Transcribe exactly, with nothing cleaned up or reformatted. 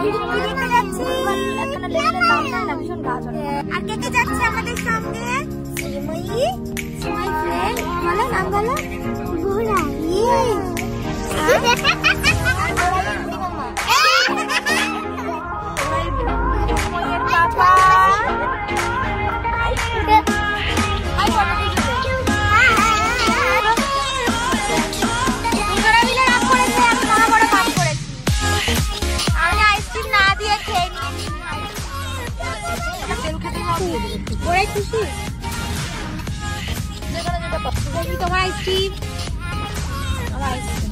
আর কে কে যাচ্ছে আমাদের সঙ্গে? শ্রীময়ী, শ্রীময়ী ফ্রেন্ড, বলো নাম বলো। গোরা, ইয়ে। ওরাই খুশি তোমার আইসক্রিম।